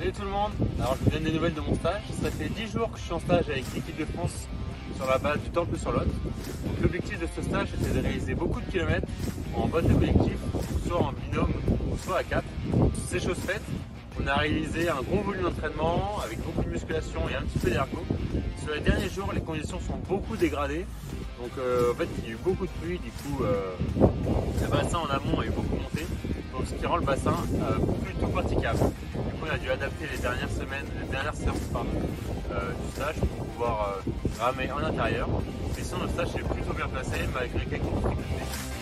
Salut tout le monde, alors je vous donne des nouvelles de mon stage. Ça fait 10 jours que je suis en stage avec l'équipe de France sur la base du Temple-sur-Lot. L'objectif de ce stage était de réaliser beaucoup de kilomètres en bateau collectif, soit en binôme, soit à 4. C'est chose faite, on a réalisé un gros volume d'entraînement avec beaucoup de musculation et un petit peu d'ergo. Sur les derniers jours, les conditions sont beaucoup dégradées. Donc en fait il y a eu beaucoup de pluie, du coup le bassin en amont a eu beaucoup monté, donc ce qui rend le bassin plutôt praticable. Du coup on a dû adapter les dernières séances du stage pour pouvoir ramer en intérieur. Mais sinon le stage s'est plutôt bien placé malgré quelques difficultés.